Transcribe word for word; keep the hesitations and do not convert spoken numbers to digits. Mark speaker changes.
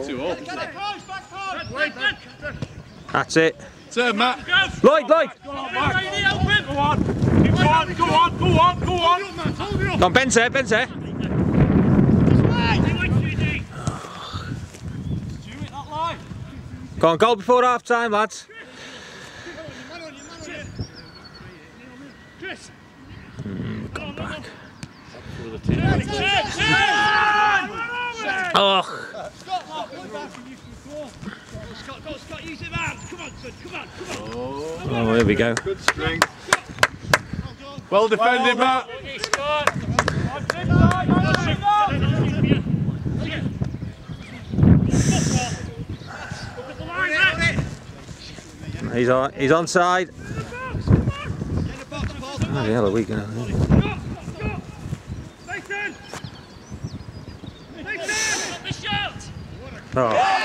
Speaker 1: Two all.
Speaker 2: That's it.
Speaker 1: Turn, Matt.
Speaker 2: Lloyd, Lloyd.
Speaker 3: Go on, Matt. Go on. Go on, go on, go on, go on.
Speaker 2: Go on, Ben's there, Ben's there. Go on, goal before half time, lads. Mm, come back. Oh. Oh, here we go.
Speaker 1: Good string. Well defended, Matt.
Speaker 2: He's on. He's onside. Oh, the hell are we going to? Oh.